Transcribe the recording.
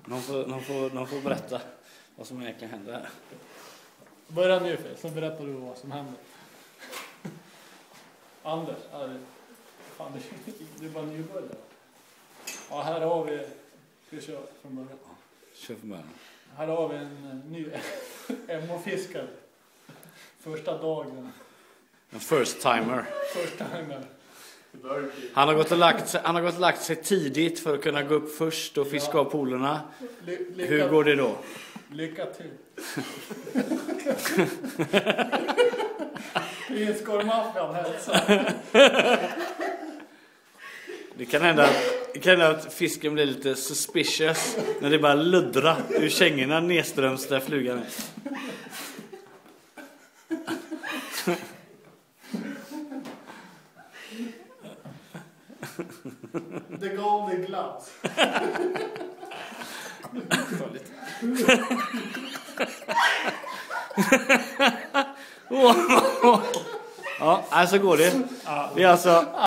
De får berätta vad som egentligen händer här. Börja nu för, så berättar du vad som händer. Anders, fan, det är bara nybörjare. Ja, här har vi, ska vi köra från början? Kör från början. Här har vi en ny MH-fiskare. Första dagen. En first timer. Första timer. Han har gått och lagt sig tidigt för att kunna gå upp först och fiska av polerna. Hur går det då? Lycka till. Prinskorvmaffian hälsar. Det kan hända att fisken blir lite suspicious när det bara luddrar ur kängorna nedströms där flugan är. The golden gloves. Ja, så går det. Det är alltså